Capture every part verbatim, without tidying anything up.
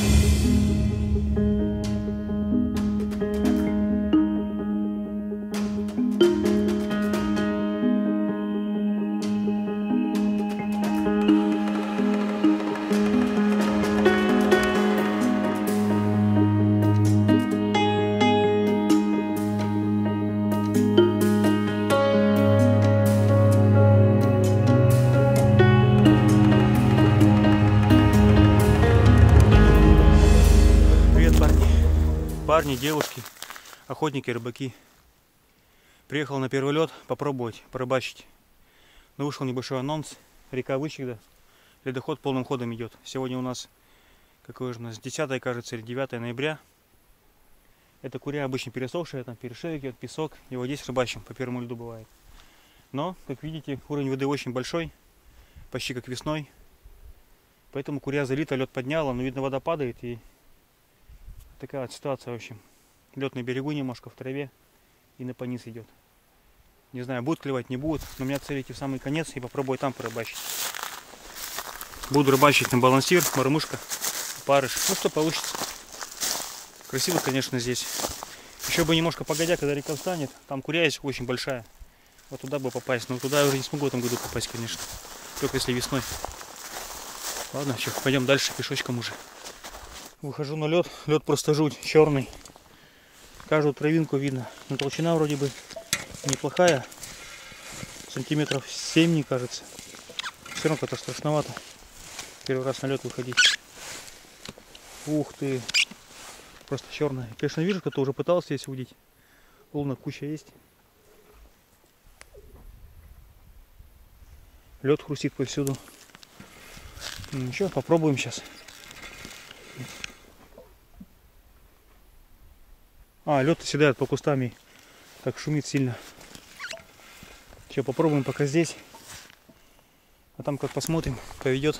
Парни, девушки, охотники, рыбаки. Приехал на первый лед попробовать порыбачить. Но вышел небольшой анонс. Река Вычегда. Ледоход полным ходом идет. Сегодня у нас, какое же у нас, десятое, кажется, или девятое ноября. Это куря обычно пересохшая, там перешейки, вот песок. Его здесь рыбачим, по первому льду бывает. Но, как видите, уровень воды очень большой. Почти как весной. Поэтому куря залита, лед подняла, но видно, вода падает. И такая вот ситуация, в общем. Лед на берегу немножко, в траве. И на пониз идет. Не знаю, будет клевать, не будет. Но у меня цель идти в самый конец и попробовать там порыбачить. Буду рыбачить на балансир, мормышка, парыш. Ну что получится. Красиво, конечно, здесь. Еще бы немножко погодя, когда река встанет. Там куря есть очень большая. Вот туда бы попасть. Но туда я уже не смогу в этом году попасть, конечно. Только если весной. Ладно, все, пойдем дальше пешочком уже. Выхожу на лед. Лед просто жуть, черный. Каждую травинку видно. Но толщина вроде бы неплохая. Сантиметров семь, мне кажется. Все равно как-то страшновато. Первый раз на лед выходить. Ух ты. Просто черная. Конечно, вижу, кто-то уже пытался здесь удить. Волна куча есть. Лед хрустит повсюду. Ну ничего, попробуем сейчас. А, лед оседает по кустам и так шумит сильно. Сейчас попробуем пока здесь. А там как посмотрим, поведет.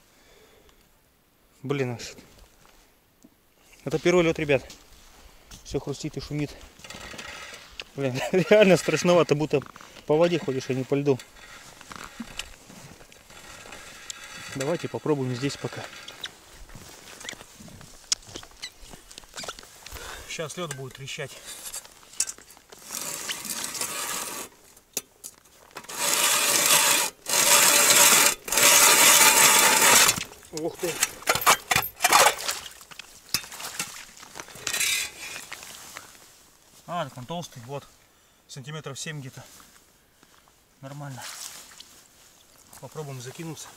Блин, это первый лед, ребят. Все хрустит и шумит. Блин, реально страшновато, будто по воде ходишь, а не по льду. Давайте попробуем здесь пока. Сейчас лед будет трещать. Ух ты! А, так он толстый, вот. Сантиметров семь где-то. Нормально. Попробуем закинуться.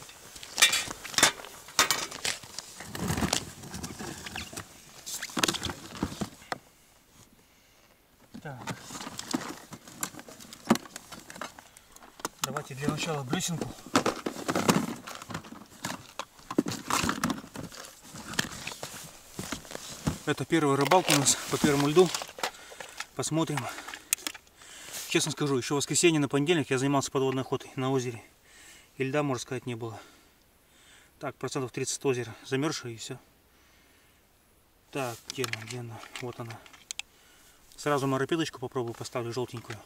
Так. Давайте для начала блесенку. Это первая рыбалка у нас по первому льду. Посмотрим. Честно скажу, еще в воскресенье на понедельник я занимался подводной охотой на озере. И льда, можно сказать, не было. Так, процентов тридцать озера замерзшее и все. Так, где она, где она? Вот она. Сразу морпедочку попробую, поставлю желтенькую.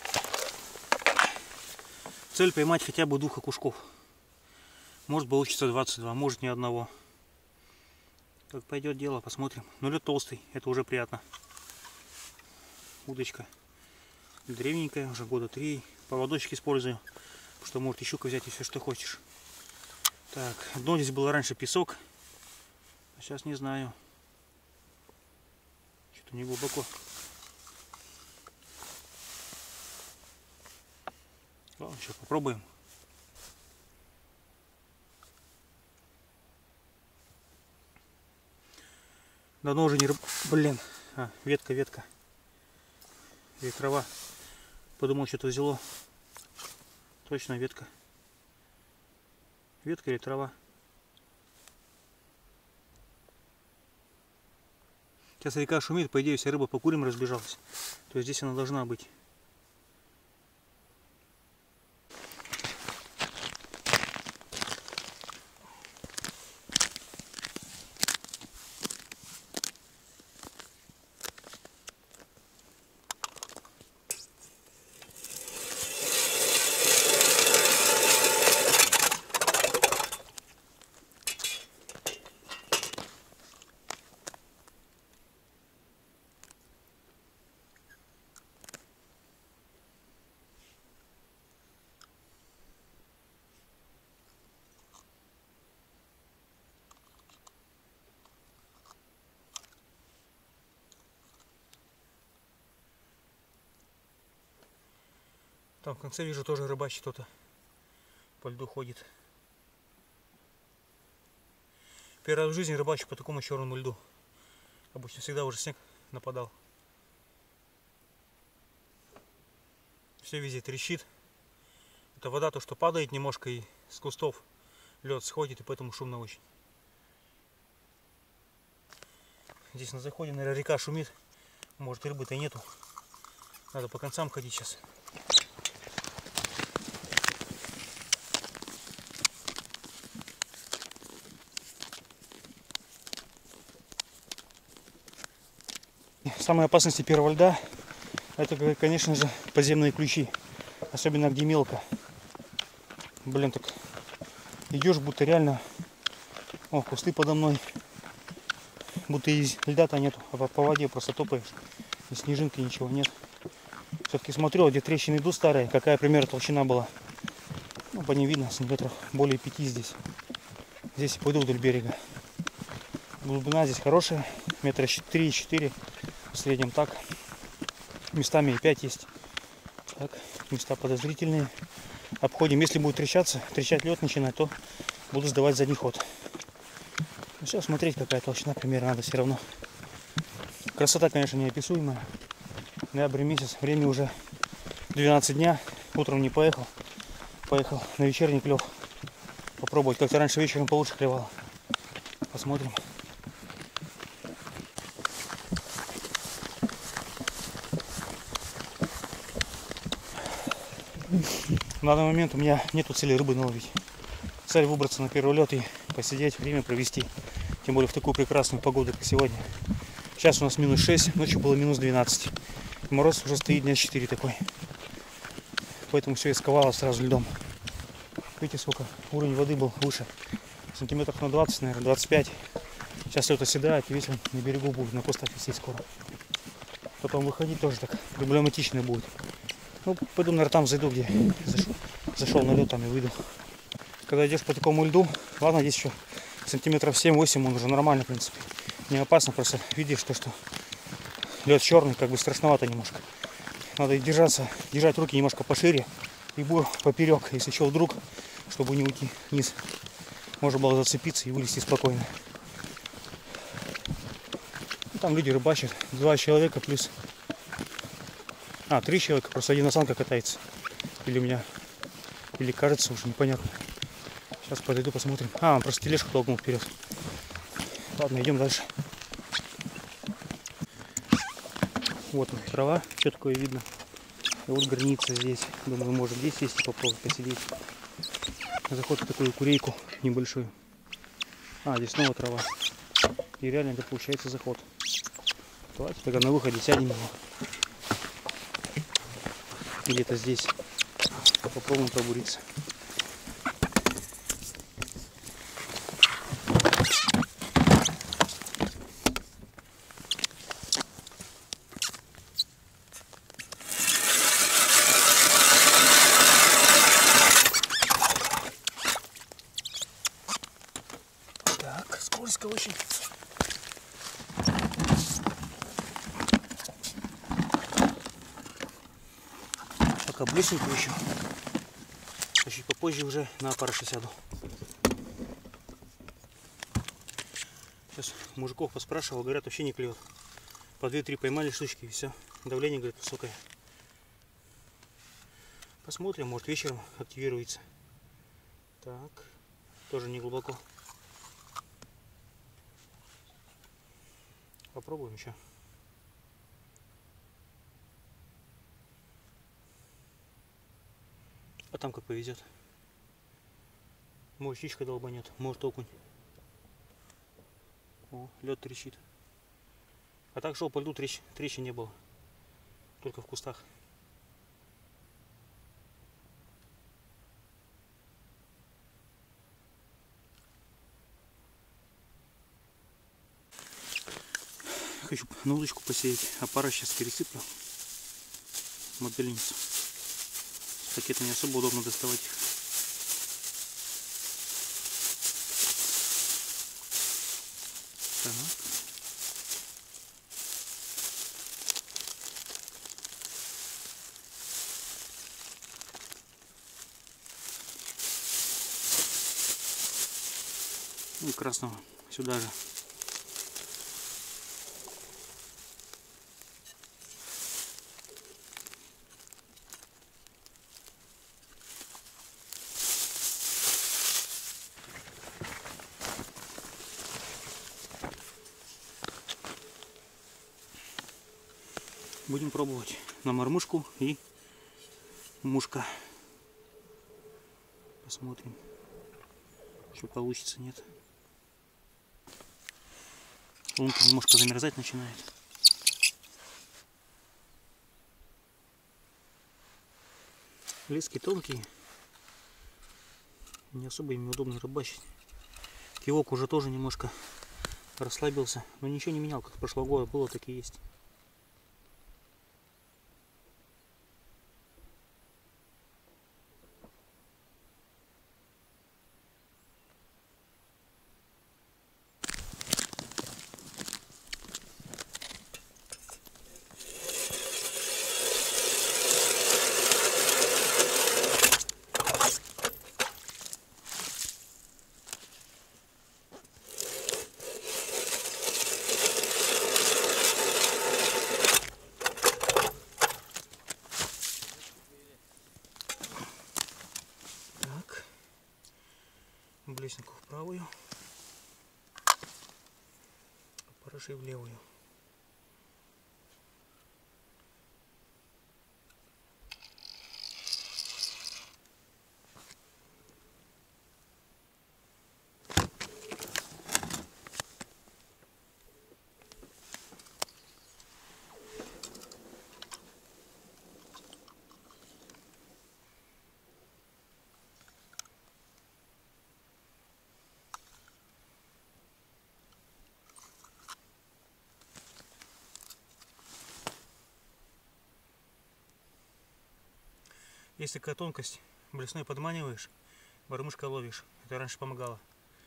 Цель поймать хотя бы двух окушков. Может получится двадцать два, может ни одного. Как пойдет дело, посмотрим. Но лед толстый, это уже приятно. Удочка древненькая, уже года три. Поводочек использую, что может и щука взять, и все, что хочешь. Так, дно здесь было раньше песок. А сейчас не знаю. Что-то не глубоко. Ладно, сейчас попробуем. Давно уже не рыб... Блин. А, ветка, ветка. И трава. Подумал, что-то взяло. Точно ветка. Ветка или трава. Сейчас река шумит, по идее вся рыба по курям разбежалась. То есть здесь она должна быть. Там в конце вижу тоже рыбачит кто-то. По льду ходит. Первый раз в жизни рыбачу по такому черному льду. Обычно всегда уже снег нападал. Все везде трещит. Это вода, то что падает немножко, и с кустов лед сходит, и поэтому шумно очень. Здесь на заходе, наверное, река шумит. Может, рыбы-то нету. Надо по концам ходить сейчас. Самая опасность первого льда — это, конечно же, подземные ключи. Особенно где мелко. Блин, так идешь, будто реально... О, кусты подо мной. Будто и льда-то нету, а по воде просто топаешь. И снежинки, ничего нет. Все-таки смотрю, где трещины идут старые, какая примерно толщина была. Ну, по ней видно, сантиметров более пяти здесь. Здесь пойду вдоль берега. Глубина здесь хорошая, метра три-четыре. В среднем так. Местами и пять есть. Так, места подозрительные. Обходим. Если будет трещаться, трещать лед начинать, то буду сдавать задний ход. Ну, сейчас смотреть, какая толщина примерно надо все равно. Красота, конечно, неописуемая. Ноябрь месяц, время уже двенадцать дня. Утром не поехал. Поехал на вечерний клев. Попробовать. Как-то раньше вечером получше клевало. Посмотрим. В данный момент у меня нету цели рыбы наловить. Цель выбраться на первый лед и посидеть, время провести. Тем более в такую прекрасную погоду, как сегодня. Сейчас у нас минус шесть, ночью было минус двенадцать. Мороз уже стоит дня четыре такой. Поэтому все исковало сразу льдом. Видите, сколько уровень воды был выше. Сантиметров на двадцать, наверное, двадцать пять. Сейчас лед оседает, и весь он на берегу будет, на кустах висеть скоро. Потом выходить тоже так проблематично будет. Ну, пойду, наверное, там зайду, где зашел, зашел на лед, там и выйду. Когда идешь по такому льду, ладно, здесь еще сантиметров семь-восемь, он уже нормально, в принципе. Не опасно, просто видишь то, что лед черный, как бы страшновато немножко. Надо держаться, держать руки немножко пошире и бур поперек, если что, вдруг, чтобы не уйти вниз. Можно было зацепиться и вылезти спокойно. И там люди рыбачат, два человека плюс... А, три человека, просто один осанка катается. Или у меня, или кажется, уже непонятно. Сейчас подойду, посмотрим. А, он просто тележку толкнул вперед. Ладно, идем дальше. Вот он, трава, все такое видно. И вот граница здесь. Думаю, может здесь сесть и попробовать посидеть. Заход в такую курейку небольшую. А, здесь снова трава. И реально это получается заход. Давайте тогда на выходе сядем его. Где-то здесь. Попробуем пробуриться. Так, скользко очень. Пока блесенько еще. А чуть попозже уже на опарыша сяду. Сейчас мужиков поспрашивал, говорят, вообще не клюет. По две-три поймали штучки и все. Давление, говорит, высокое. Посмотрим, может вечером активируется. Так, тоже не глубоко. Попробуем еще. А там как повезет. Может птичка долбанет, может окунь. О, лед трещит. А так шел по льду, трещ... трещин не было. Только в кустах. Хочу на удочку посеять, а пара сейчас пересыплю. Мотыльницу. С пакета не особо удобно доставать их. Так. И красного сюда же. Будем пробовать на мормышку и мушка. Посмотрим, что получится, нет. Лунка немножко замерзать начинает. Лески тонкие, не особо ими удобно рыбачить. Кивок уже тоже немножко расслабился, но ничего не менял, как прошлого года было, так и есть. Блесенку в правую, а параши в левую. Есть такая тонкость, блесной подманиваешь, мормышка ловишь. Это раньше помогало.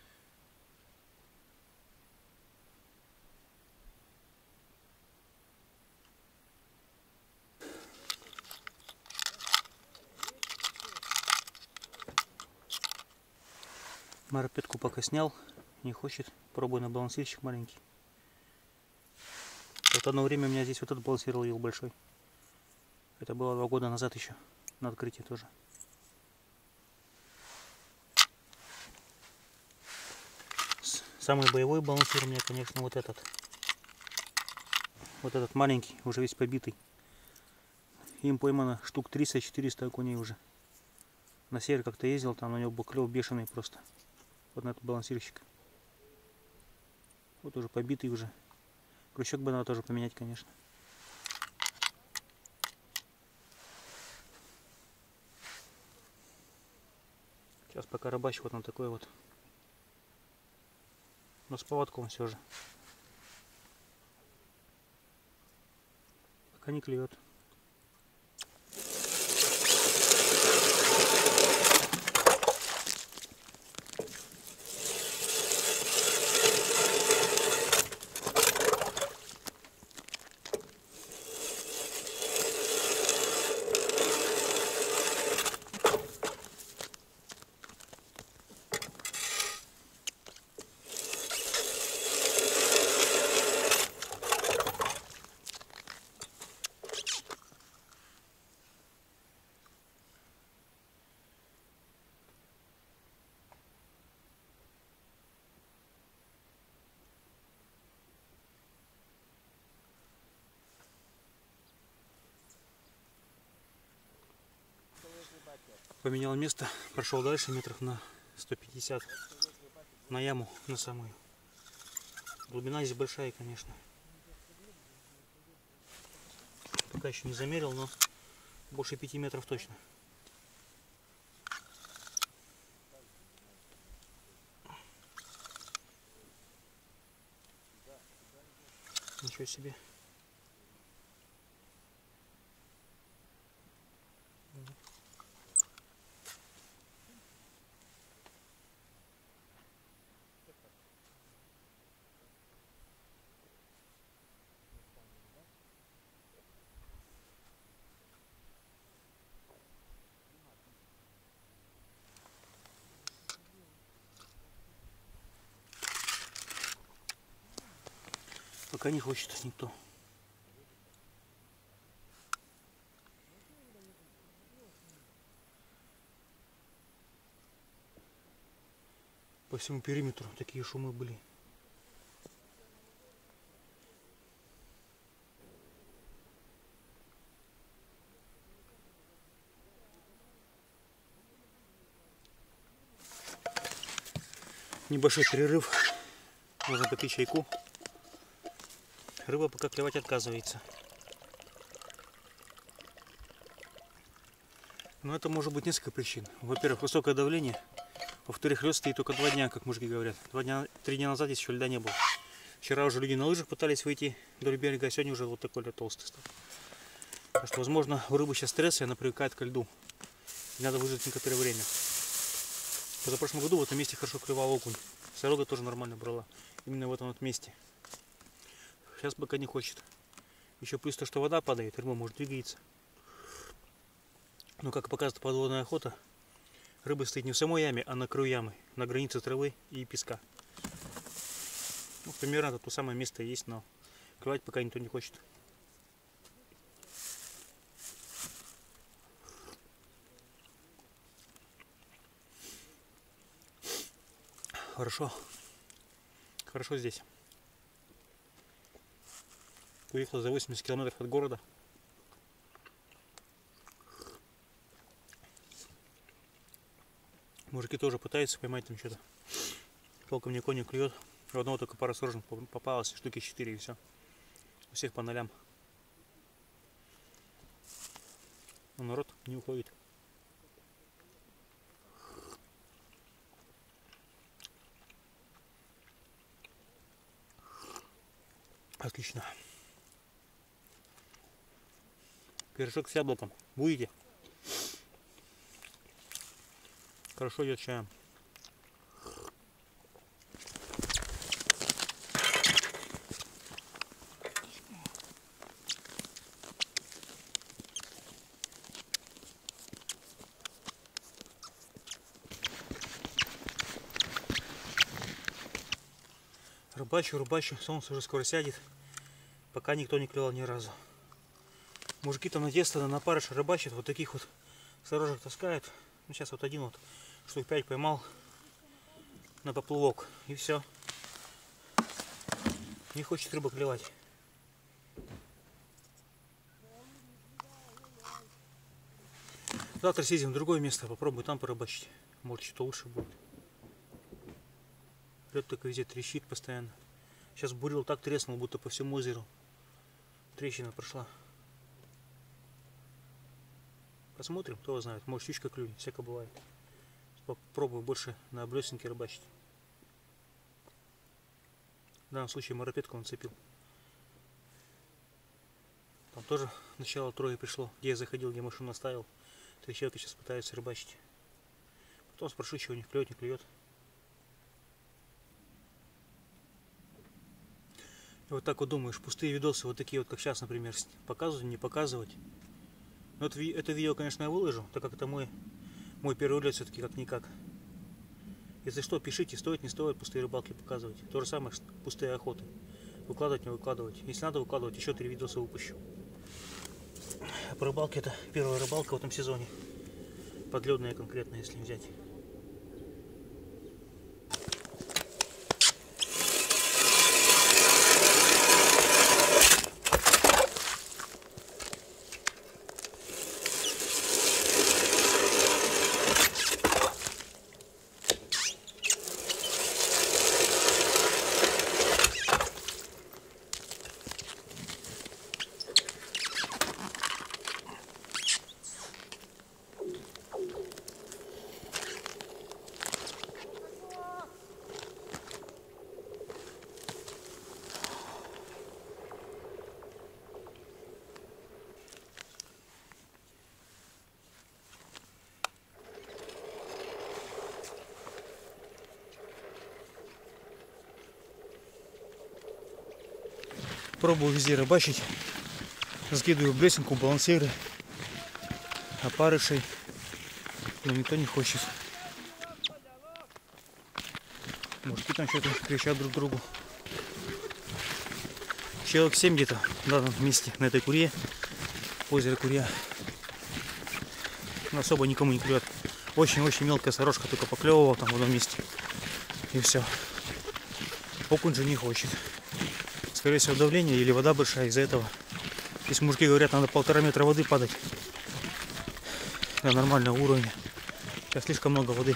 Маропетку пока снял, не хочет. Пробую на балансирчик маленький. Вот одно время у меня здесь вот этот балансир ловил большой. Это было два года назад еще. На открытии тоже. Самый боевой балансир у меня, конечно, вот этот. Вот этот маленький, уже весь побитый. Им поймано штук триста-четыреста окуней уже. На север как-то ездил, там у него был клев бешеный просто. Вот на этот балансирщик. Вот уже побитый уже. Крючок бы надо тоже поменять, конечно. Сейчас пока рыбачу вот на такой вот. Но с поводком все же. Пока не клюет. Поменял место, прошел дальше метров на сто пятьдесят на яму, на самую. Глубина здесь большая, конечно. Пока еще не замерил, но больше пяти метров точно. Ничего себе. Пока не хочет никто. По всему периметру такие шумы были. Небольшой перерыв. Можно попить чайку. Рыба пока клевать отказывается. Но это может быть несколько причин. Во-первых, высокое давление. Во-вторых, лед стоит только два дня, как мужики говорят. Два дня, три дня назад здесь еще льда не было. Вчера уже люди на лыжах пытались выйти вдоль берега, а сегодня уже вот такой лед толстый стал. Так что, возможно, у рыбы сейчас стресс, и она привыкает к льду. И надо выждать некоторое время. В позапрошлом году в этом месте хорошо клевал окунь. Сорога тоже нормально брала. Именно в этом вот месте. Сейчас пока не хочет. Еще плюс то, что вода падает, рыба может двигаться. Но, как показывает подводная охота, рыба стоит не в самой яме, а на краю ямы, на границе травы и песка. Ну, примерно это то самое место есть, но клевать пока никто не хочет. Хорошо. Хорошо здесь. Уехал за восемьдесят километров от города. Мужики тоже пытаются поймать там что-то. Толком никого не клюет. У одного только пара сорожек попалась, штуки четыре и все. У всех по нолям. Но народ не уходит. Отлично. Пирожок с яблоком. Будете? Хорошо идет чаем. Рыбачу, рыбачу, солнце уже скоро сядет. Пока никто не клевал ни разу. Мужики там на тесто, на парыш рыбачат, вот таких вот сорожек таскают. Ну, сейчас вот один вот штук пять поймал на поплавок. И все. Не хочет рыба клевать. Завтра съездим в другое место, попробую там порыбачить. Может, что-то лучше будет. Лед только везде трещит постоянно. Сейчас бурил так треснул, будто по всему озеру трещина прошла. Посмотрим, кто его знает. Может, щучка клюнет, всякое бывает. Попробую больше на блесенке рыбачить. В данном случае моропетку он цепил. Там тоже начало трое пришло, где я заходил, где машину оставил. Три человека сейчас пытаются рыбачить. Потом спрошу, чего у них клюет, не клюет. И вот так вот думаешь, пустые видосы, вот такие вот, как сейчас, например, показывать, не показывать. Но это, это видео, конечно, я выложу, так как это мой, мой первый лед все-таки как-никак. Если что, пишите, стоит, не стоит пустые рыбалки показывать. То же самое, пустые охоты. Выкладывать, не выкладывать. Если надо выкладывать, еще три видоса выпущу. А по рыбалке это первая рыбалка в этом сезоне. Подледная конкретно, если взять. Пробую везде рыбачить. Закидываю блесенку, балансиры, опарышей. Но никто не хочет. Мужики там что-то кричат друг другу. Человек семь где-то в данном месте, на этой куре, озеро Курья. Но особо никому не клюет. Очень-очень мелкая сорожка только поклевывала там в одном месте. И все. Окунь же не хочет. Скорее всего давление или вода большая из-за этого. Если мужики говорят, надо полтора метра воды падать для нормального уровня. Сейчас слишком много воды.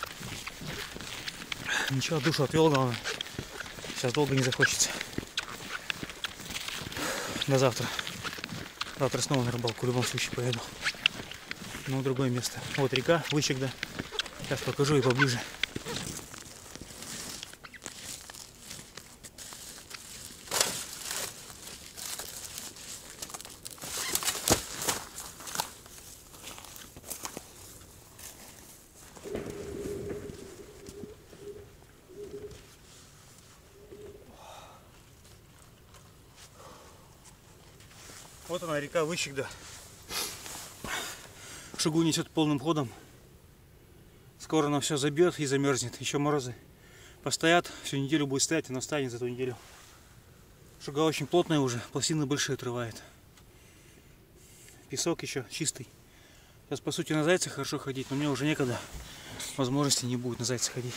Ничего, душу отвел, главное. Сейчас долго не захочется. До завтра. Завтра снова на рыбалку в любом случае поеду. Но в другое место. Вот река, Вычегда. Сейчас покажу и поближе. Вот она, река Вычегда. Шугу несет полным ходом. Скоро она все забьет и замерзнет. Еще морозы постоят. Всю неделю будет стоять, она встанет за эту неделю. Шуга очень плотная уже, пластины большие отрывает. Песок еще чистый. Сейчас по сути на зайца хорошо ходить, но мне уже некогда. Возможности не будет на зайца ходить.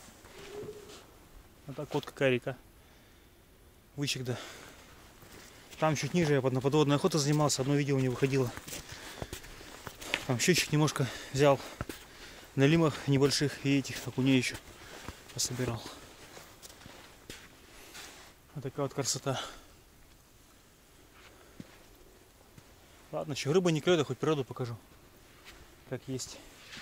Вот так вот какая река. Вычегда. Там чуть ниже я на подводной охотой занимался, одно видео не выходило. Там щучек немножко взял, налимах небольших и этих окуней еще пособирал. Вот такая вот красота. Ладно, еще рыба не клюет, а хоть природу покажу, как есть.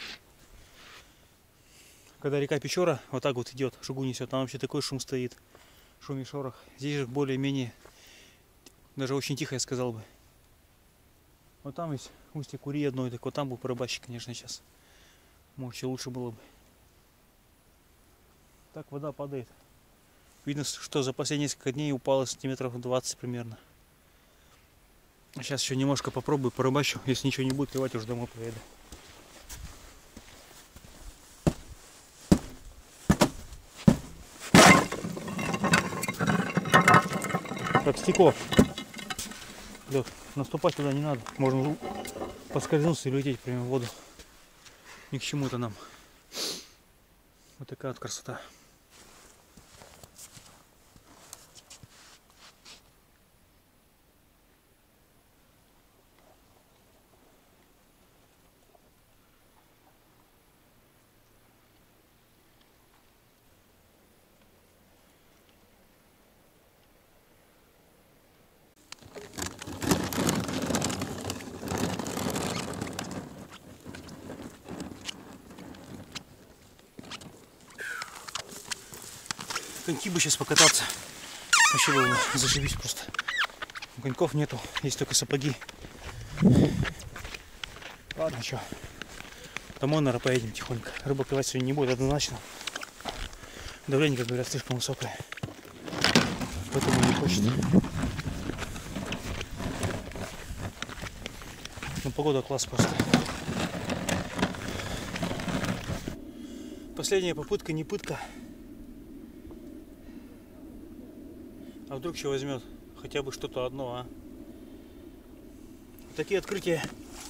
Когда река Печора вот так вот идет, шугу несет, там вообще такой шум стоит, шум и шорох. Здесь же более-менее, даже очень тихо, я сказал бы. Вот там есть устье Кури одной, так вот там был порыбачить, конечно, сейчас. Может, еще лучше было бы. Так вода падает. Видно, что за последние несколько дней упало сантиметров двадцать примерно. А сейчас еще немножко попробую порыбачу. Если ничего не будет клевать, уже домой поеду. Как стекло. Лёд, наступать туда не надо. Можно поскользнуться и улететь прямо в воду. Ни к чему это нам. Вот такая вот красота. Коньки бы сейчас покататься. Вообще было зашибись просто. Коньков нету, есть только сапоги. Ладно, что. Домой, наверное, поедем тихонько. Рыба клевать сегодня не будет однозначно. Давление, как говорят, слишком высокое. Поэтому не хочет. Но погода класс просто. Последняя попытка, не пытка. А вдруг что возьмет? Хотя бы что-то одно, а? Такие открытия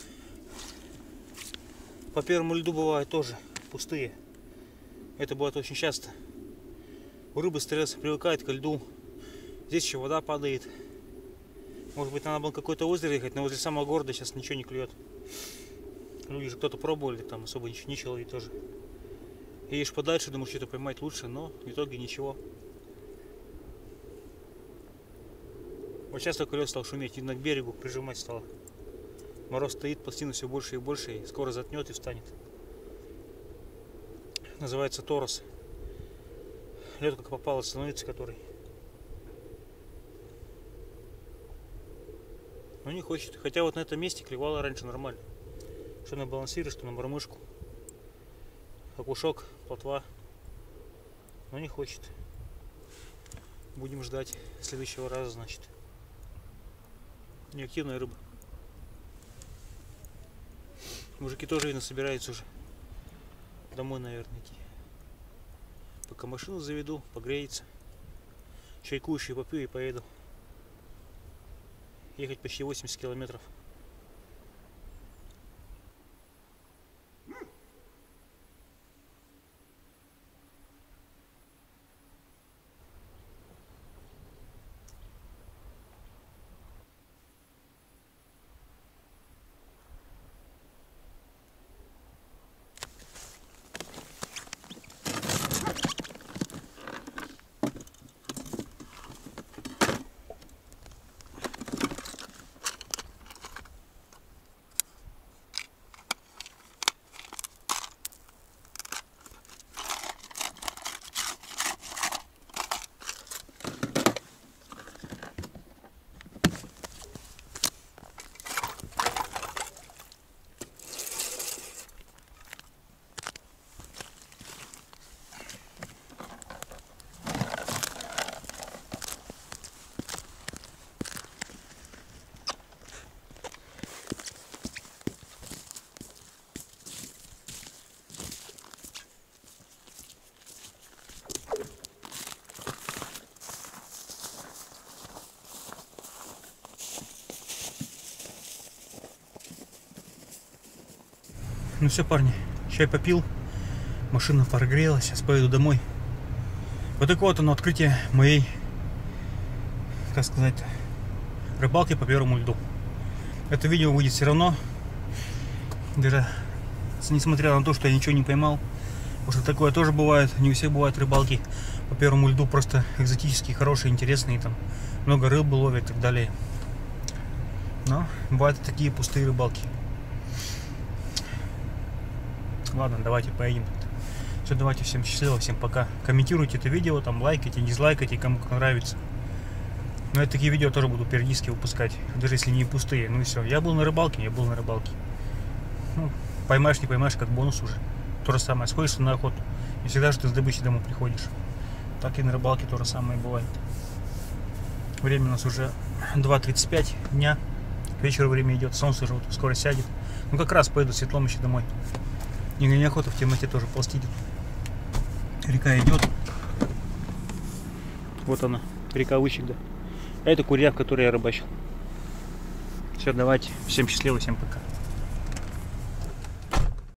по первому льду бывают тоже пустые. Это бывает очень часто. У рыбы стресс привыкает к льду. Здесь еще вода падает. Может быть, надо было какое-то озеро ехать, но возле самого города сейчас ничего не клюет. Люди же кто-то пробовали, там особо ничего, ничего ловить тоже. Едешь подальше, думаешь, что-то поймать лучше, но в итоге ничего. Вот сейчас только лед стал шуметь, видно, к берегу прижимать стало. Мороз стоит, пластина все больше и больше, и скоро затнет и встанет. Называется торос. Лед как попало становится, который. Но не хочет. Хотя вот на этом месте клевало раньше нормально. Что на балансире, что на мормышку. Окушок, плотва. Но не хочет. Будем ждать следующего раза, значит. Неактивная рыба. Мужики тоже, видно, собираются уже домой, наверное, идти. Пока машину заведу, погреется. Чайку еще и попью и поеду. ехать почти восемьдесят километров. Ну все, парни, чай попил, машина прогрелась, сейчас поеду домой. Вот такое вот оно открытие моей, как сказать, рыбалки по первому льду. Это видео выйдет все равно, даже несмотря на то, что я ничего не поймал. Потому что такое тоже бывает, не у всех бывают рыбалки по первому льду, просто экзотические, хорошие, интересные, там много рыбы ловят и так далее. Но бывают такие пустые рыбалки. Ладно, давайте поедем. Все, давайте, всем счастливо, всем пока. Комментируйте это видео, там лайкайте, дизлайкайте, кому как нравится. Но я такие видео тоже буду периодически выпускать, даже если не пустые. Ну и все, я был на рыбалке, я был на рыбалке. Ну, поймаешь, не поймаешь, как бонус уже. То же самое, сходишь на охоту, и всегда же ты с добычей домой приходишь. Так и на рыбалке то же самое бывает. Время у нас уже два тридцать пять дня. К вечеру время идет, солнце уже вот скоро сядет. Ну как раз поеду светлом еще домой. Не неохота в темноте тоже ползти. Река идет. Вот она, река Вычегда. А это курья, в которой я рыбачил. Все, давайте. Всем счастливо, всем пока.